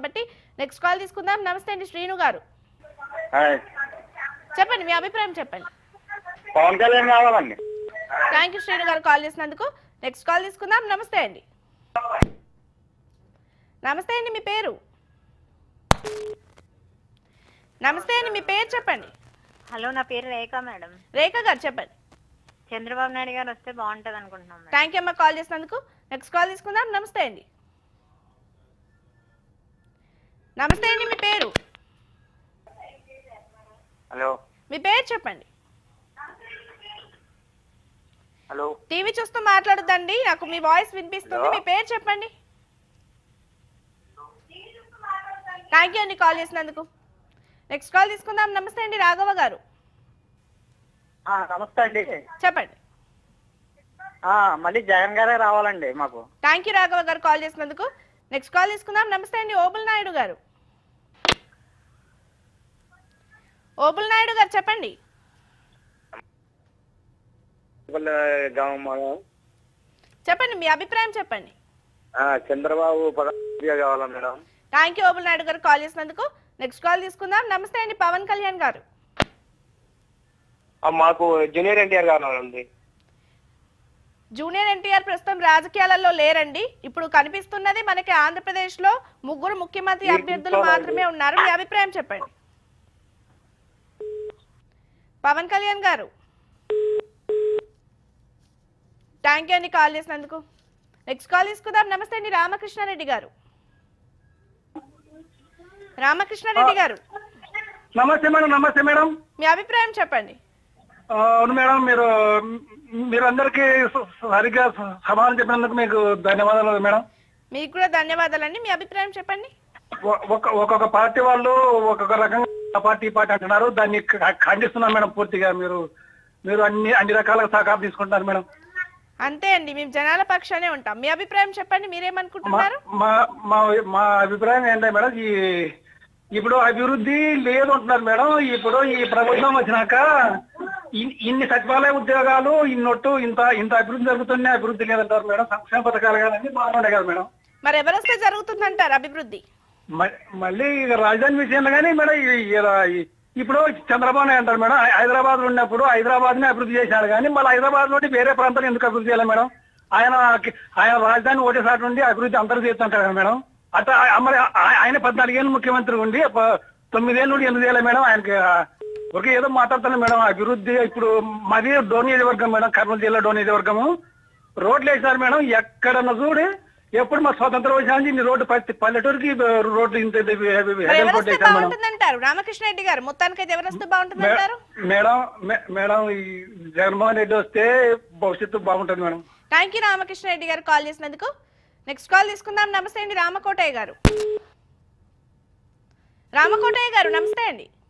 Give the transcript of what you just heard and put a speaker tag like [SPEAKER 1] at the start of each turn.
[SPEAKER 1] కాబట్టి next call తీసుకుందాం. నమస్తే అండి శ్రీను గారు, చెప్పండి మీ అభిప్రాయం చెప్పండి.
[SPEAKER 2] పవన్ కళ్యాణ్ కావాలండి.
[SPEAKER 1] థ్యాంక్ యూ శ్రీను గారు కాల్ చేసినందుకు. నెక్స్ట్ కాల్ తీసుకుందాం. నమస్తే అండి. నమస్తే అండి, మీ పేరు? నమస్తే అండి, మీ పేరు చెప్పండి.
[SPEAKER 3] హలో, నా పేరు రేఖ మేడం.
[SPEAKER 1] రేఖ గారు చెప్పండి.
[SPEAKER 3] చంద్రబాబు నాయుడు గారు వస్తే బాగుంటది అనుకుంటున్నాం.
[SPEAKER 1] థ్యాంక్ యూ అమ్మ కాల్ చేసినందుకు. నెక్స్ట్ కాల్ తీసుకుందాం. నమస్తే అండి. నమస్తే అండి, మీ పేరు?
[SPEAKER 2] హలో,
[SPEAKER 1] మీ పేరు చెప్పండి.
[SPEAKER 2] హలో,
[SPEAKER 1] టీవీ చూస్తూ మాట్లాడొద్దండి, నాకు మీ వాయిస్ వినిపిస్తుంది. మీ పేరు చెప్పండి. థ్యాంక్ యూ అండి కాల్ చేసినందుకు. నెక్స్ట్ కాల్ తీసుకుందాం. నమస్తే అండి రాఘవ గారు.
[SPEAKER 2] నమస్తే అండి,
[SPEAKER 1] చెప్పండి.
[SPEAKER 2] మళ్ళీ జగన్ గారే రావాలండి మాకు.
[SPEAKER 1] థ్యాంక్ యూ రాఘవ గారు కాల్ చేసినందుకు. నెక్స్ట్ కాల్ తీసుకుందాం. నమస్తే అండి ఓబుల్ నాయుడు గారు. ఓబుల్ నాయుడు గారు చెప్పండి. చెప్పండి మీ అభిప్రాయం చెప్పండి.
[SPEAKER 2] చంద్రబాబు కావాలా madam?
[SPEAKER 1] Thank you Obul Naidu garu call చేసినందుకు. నెక్స్ట్ కాల్ తీసుకుందాం. నమస్తే అండి పవన్ కళ్యాణ్ గారు.
[SPEAKER 2] మాకు జూనియర్ ఎన్టీఆర్ కావాలండి.
[SPEAKER 1] జూనియర్ ఎన్టీఆర్ ప్రస్తుతం రాజకీయాలలో లేరండి. ఇప్పుడు కనిపిస్తున్నది మనకి ఆంధ్రప్రదేశ్ లో ముగ్గురు ముఖ్యమంత్రి అభ్యర్థులు మాత్రమే ఉన్నారు. మీ అభిప్రాయం చెప్పండి. పవన్ కళ్యాణ్ గారు థ్యాంక్ యూ అండి కాల్ చేసినందుకు. నెక్స్ట్ కాల్ తీసుకుందాం. నమస్తే అండి రామకృష్ణారెడ్డి గారు. రామకృష్ణారెడ్డి గారు
[SPEAKER 4] నమస్తే మేడం. నమస్తే మేడం,
[SPEAKER 1] మీ అభిప్రాయం చెప్పండి.
[SPEAKER 4] అవును మేడం, మీరు అందరికీ సరిగ్గా సమాధానం చెప్పినందుకు మీకు ధన్యవాదాలు మేడం.
[SPEAKER 1] మీకు కూడా ధన్యవాదాలండి. మీ అభిప్రాయం చెప్పండి.
[SPEAKER 4] ఒక్కొక్క పార్టీ వాళ్ళు ఒక్కొక్క రకంగా పార్టీ అంటున్నారు, దాన్ని ఖండిస్తున్నాం మేడం. పూర్తిగా మీరు అన్ని రకాల సహకారం తీసుకుంటున్నారు మేడం.
[SPEAKER 1] అంతే అండి, మేము జనాల పక్షానే ఉంటాం. మీ అభిప్రాయం చెప్పండి, మీరేమనుకుంటున్నారు?
[SPEAKER 4] మా అభిప్రాయం ఏంటంటే మేడం, ఇప్పుడు అభివృద్ధి లేదు అంటున్నారు మేడం. ఇప్పుడు ఈ ప్రభుత్వం వచ్చినాక ఇన్ని సచివాలయ ఉద్యోగాలు ఇన్నొట్టు ఇంత అభివృద్ధి జరుగుతున్నాయి, అభివృద్ధి లేదంటారు మేడం. సంక్షేమ పథకాలు కానీ బాగుండే కదా మేడం.
[SPEAKER 1] మరి ఎవరొస్తే జరుగుతుందంటారు అభివృద్ధి?
[SPEAKER 4] మళ్ళీ రాజధాని విషయంలో కానీ మేడం, ఇప్పుడు చంద్రబాబు నాయుడు అంటారు మేడం, హైదరాబాద్ ఉన్నప్పుడు హైదరాబాద్ ని అభివృద్ధి చేశాడు కానీ మళ్ళీ హైదరాబాద్ నుండి వేరే ప్రాంతాలు ఎందుకు అభివృద్ధి చేయాలి మేడం? ఆయన రాజధాని ఒకటేసారి నుండి అభివృద్ధి అందరూ చేస్తుంటారు కదా మేడం. అట్లా మరి ఆయన 14 ఏళ్ళు ముఖ్యమంత్రి ఉండి 9 ఏళ్ళ నుండి ఎందుకు చేయాలి మేడం? ఆయనకి ఒక ఏదో మాట్లాడుతున్నాను మేడం. అభివృద్ధి ఇప్పుడు మాది డోన్ నియోజకవర్గం మేడం, కర్నూలు జిల్లా డోన్ నియోజకవర్గము. రోడ్లు వేసారు మేడం, ఎక్కడన్నా చూడు. ఎప్పుడు మా స్వతంత్రం వచ్చి రోడ్డు పల్లెటూరుకి రోడ్లు
[SPEAKER 1] బాగుంటుందంటారు రామకృష్ణ రెడ్డి గారు. మొత్తానికి అయితే ఎవరు వస్తే బాగుంటుందంటారు
[SPEAKER 4] మేడం? ఈ జగన్మోహన్ రెడ్డి వస్తే భవిష్యత్తు బాగుంటుంది madam.
[SPEAKER 1] Thank you Ramakrishna Reddy garu call చేసినందుకు. నెక్స్ట్ కాల్ తీసుకుందాం. నమస్తే అండి రామకోటయ్య గారు. రామకోటయ్య గారు నమస్తే అండి.